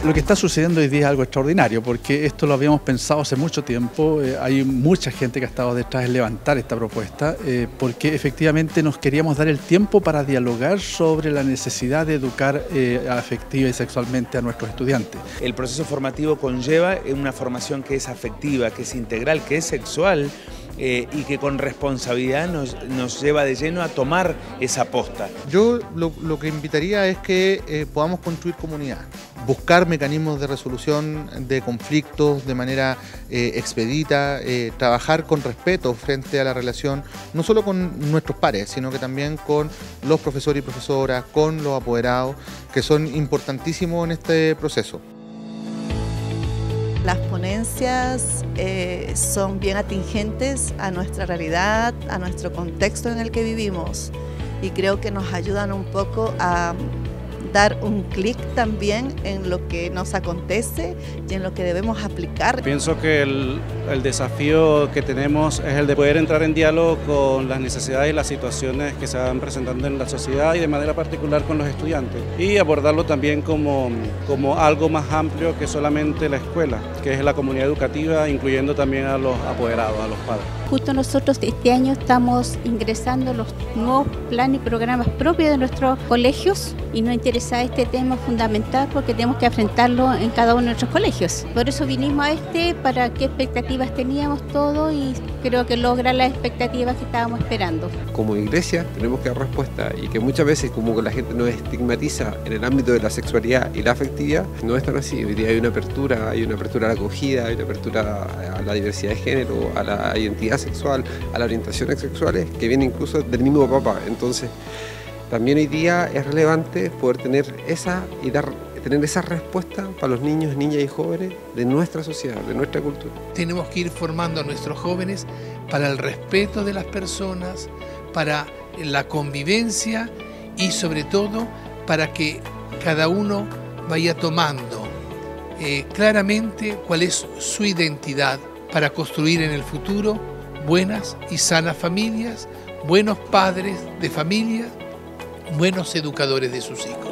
Lo que está sucediendo hoy día es algo extraordinario, porque esto lo habíamos pensado hace mucho tiempo. Hay mucha gente que ha estado detrás de levantar esta propuesta, porque efectivamente nos queríamos dar el tiempo para dialogar sobre la necesidad de educar afectiva y sexualmente a nuestros estudiantes. El proceso formativo conlleva una formación que es afectiva, que es integral, que es sexual, y que con responsabilidad nos lleva de lleno a tomar esa posta. Yo lo que invitaría es que podamos construir comunidad, buscar mecanismos de resolución de conflictos de manera expedita, trabajar con respeto frente a la relación, no solo con nuestros pares, sino que también con los profesores y profesoras, con los apoderados, que son importantísimos en este proceso. Las ponencias son bien atingentes a nuestra realidad, a nuestro contexto en el que vivimos, y creo que nos ayudan un poco a dar un clic también en lo que nos acontece y en lo que debemos aplicar. Pienso que el desafío que tenemos es el de poder entrar en diálogo con las necesidades y las situaciones que se van presentando en la sociedad y de manera particular con los estudiantes, y abordarlo también como algo más amplio que solamente la escuela, que es la comunidad educativa, incluyendo también a los apoderados, a los padres. Justo nosotros este año estamos ingresando los nuevos planes y programas propios de nuestros colegios, y nos interesa este tema fundamental porque tenemos que enfrentarlo en cada uno de nuestros colegios. Por eso vinimos a para qué expectativas teníamos todo, y creo que logra las expectativas que estábamos esperando. Como iglesia tenemos que dar respuesta, y que muchas veces como que la gente nos estigmatiza en el ámbito de la sexualidad y la afectividad, no es tan así. Hoy día hay una apertura a la acogida, hay una apertura a la diversidad de género, a la identidad sexual, a las orientaciones sexuales, que viene incluso del mismo Papa. Entonces, también hoy día es relevante poder tener esa respuesta para los niños, niñas y jóvenes de nuestra sociedad, de nuestra cultura. Tenemos que ir formando a nuestros jóvenes para el respeto de las personas, para la convivencia y sobre todo para que cada uno vaya tomando claramente cuál es su identidad para construir en el futuro buenas y sanas familias, buenos padres de familia, buenos educadores de sus hijos.